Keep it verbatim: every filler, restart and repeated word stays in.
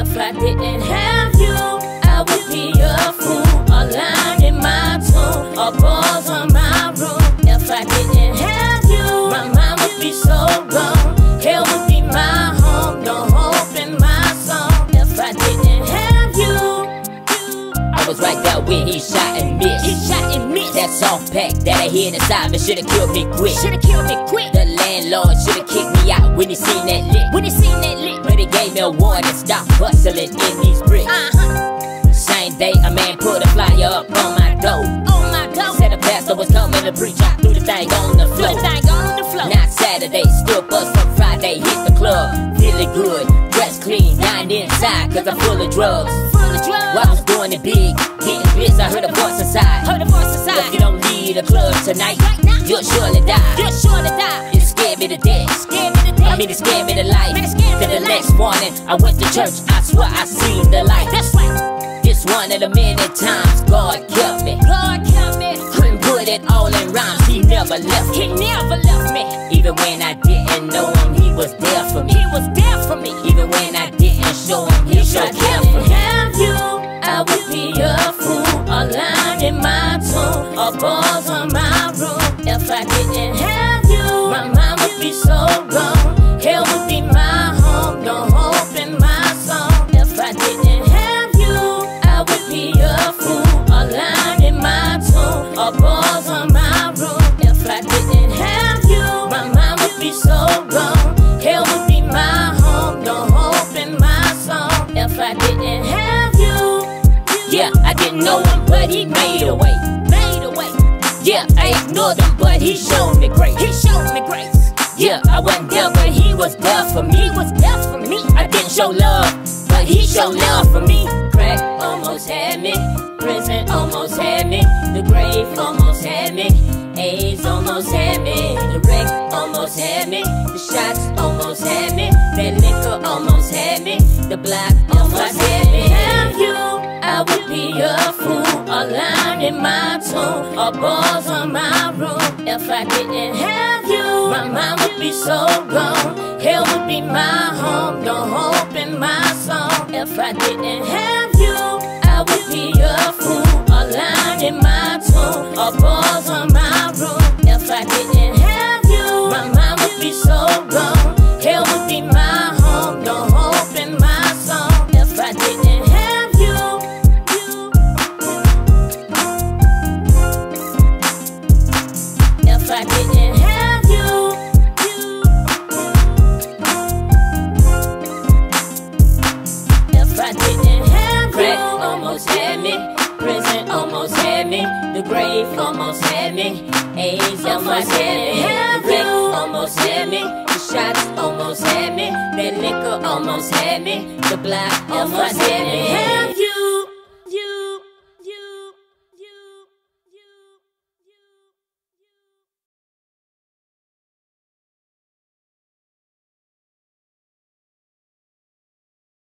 If I didn't have you, I would be a fool. A line in my tune, a buzz on my room. If I didn't have you, my mind would be so gone. Hell would be my home, no hope in my song. If I didn't have you, I was right there when he shot and missed. he shot and missed. That soft pack that I hid inside me should've killed me quick. Should've killed me quick. The landlord should've kicked me out when he seen that lick. When he seen that lick, But he gave me a warning, stop hustling in these bricks. uh-huh. Same day a man put a flyer up on my door. On my door, Said a pastor was coming to preach, I threw the thing on the floor. put the thing on the floor. Not Saturday, still bust from Friday, hit the club, feeling good, dressed clean, dying inside, cause I'm full of drugs. Full of drugs. While I was doing it big, getting bits, I heard a voice inside. Heard a voice inside. If you don't leave the club tonight, Right now, you'll surely die. you're sure to die. It scared me to death. Scared me to death. I mean, it scared me to life. Man, it scared me Then to the life. next morning, I went to church, I swear I seen the light. That's right. This one of the many times God kept me. God kept me. Couldn't put it all in rhymes, he never left He me. never left me. Even when I didn't know him, he was there for me. He was there for me. Even when I didn't show him, he If sure I cared for didn't me. have you, I would be a fool. A line in my tune, a buzz on my room. If I didn't have you, my mind would be so gone. Hell would be my home, no hope in my song. If I didn't have you, I would be a fool. A line in my tune, a buzz on my room. If I didn't have you, my mind would be so gone. Hell would be my home, no hope in my song. If I didn't have you, Yeah, I didn't know him, but he made a way. made a way. Yeah, I ignored him, but he showed me grace. He showed me grace. Yeah, I wasn't there, but he was there for me. He was there for me. I didn't show love, but he showed love for me. Crack almost had me, prison almost had me, the grave almost had me, AIDS almost had me, the wreck almost had me, the shots almost had me, that liquor almost had me, the block almost had me. Have you, I would be a fool. A line in my tune, a buzz on my room. If I didn't have you, my mind would be so gone. Hell would be my home, no hope in my song. If I didn't have you, I would be a fool. A line in my tune, a buzz on my room. If I didn't have you, my mind would be so gone. Hell would be my home, no hope in my song. If I didn't have you, if I didn't have you, if I didn't have Crack you, almost had me, prison almost had me, the grave almost had me, AIDS almost had me, the wreck almost had me, the shots almost had me, that liquor almost had me, the block almost had me.